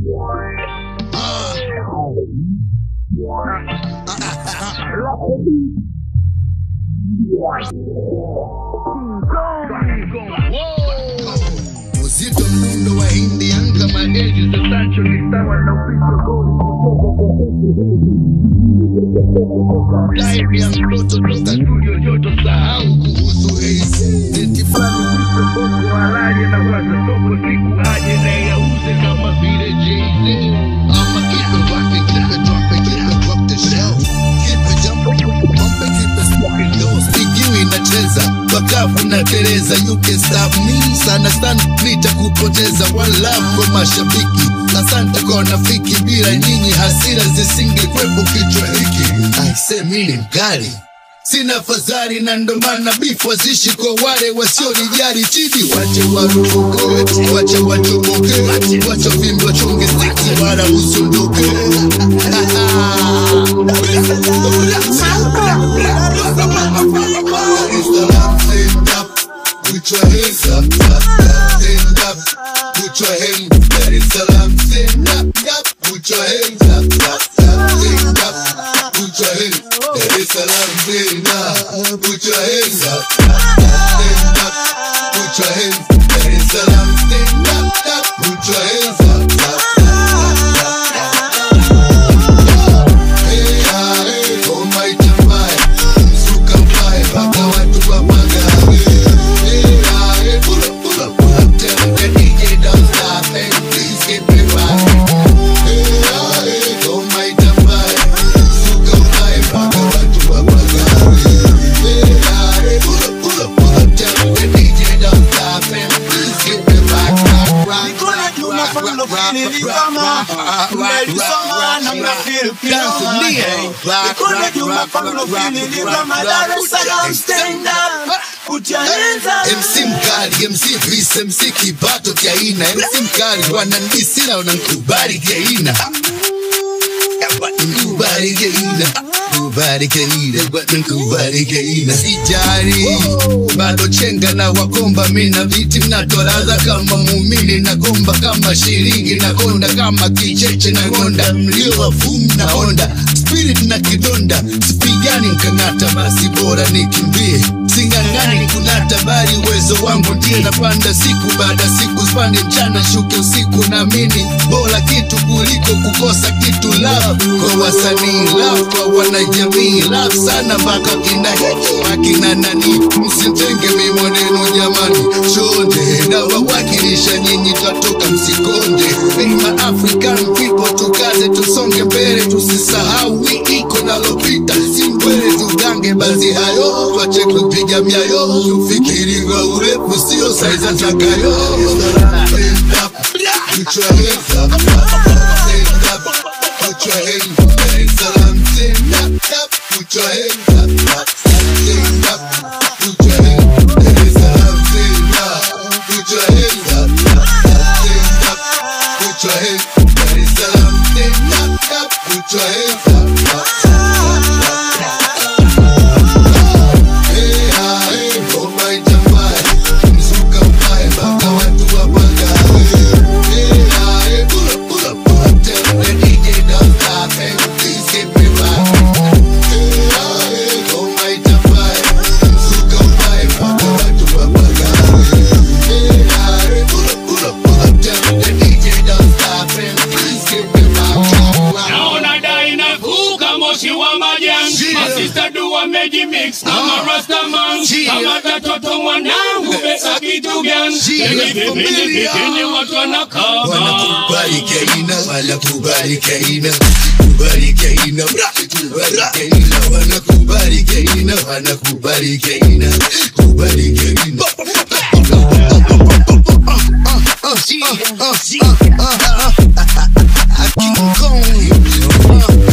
Uzito mdundo wa hindi anga madeji za Sancho listawa na upisho goli live ya mtoto toka studio joto sahau kuhusu Ace Identifani viso boko halali na waza soko siku aje na yauze kama vile Jay-Z. I'ma keep it rockin', keep it droppin', keep it rock the show. Keep it jumpin', bumpin', keep it smoking. Don't speak you inacheza bakafu na Tereza, you can stop me. Sana nitakupoteza. One love kwa mashabiki, asante kwa nafiki. Bila nyinyi hasira zisingekwepo kichwa hiki. Aise mimi mkali, sina fadhali na ndo maana bifu wazishi kwa wale wasionijali. Chidi wache warufuke, wache wachomoke, wache vimbo chungi stiki wala usunduke. Put your hands up, stand up, put your hands up, that is salam, stand up, put your hands up, stand up, put your hands, that is salam, stand up, put your hands up, stand up, put your hands, that is salam, stand up, put your hands up. MC mkali, MC vise, MC kibato kiaina. MC mkali wanandisi na unankubali kiaina. Nkubali kiaina, nkubali kiaina, nkubali kiaina. Sijari bado chenga na wakomba, mina viti mnatoraza kama muumini. Nakomba kama shiringi, nakonda kama kicheche, nakonda mlio wa fumu na honda. Spirit na kidonda, sipigani mkangata, basi bora nikimbie. Singangani kunata bari, uwezo wangu ndiye napanda siku baada siku. Spande mchana shuke usiku, na mini bora kitu kuliko kukosa kitu. Love kwa wasanii, love kwa wanajamii, love sana mpaka kina hito akina nani. Msitenge mimodeno jamani, chonde na wawakilisha nyinyi, twatoka msikonde. Mima African people, tukaze tusonge mbele, tusisahau wiki iko nalopita. Simbwele tugange bazi hayo, twache kupiga miayo, tufikiri kwa urefu sio saiza chakayo. Stand up, put your hands up, stand up, put your hands up, salam, stand up, put your hands up, stand up, put your hands up, salam, stand up, put your hands up, stand up, put your hands up, salam, stand up, put your hands up. Mix, I'm a Rasta man, I'm a tatoto wanangu, besa kitu gani? Mimi watu wanakaba. Wanakubali keina, wanakubali keina, kubali keina, kubali keina, wanakubali keina, wanakubali keina, kubali keina. King Kong.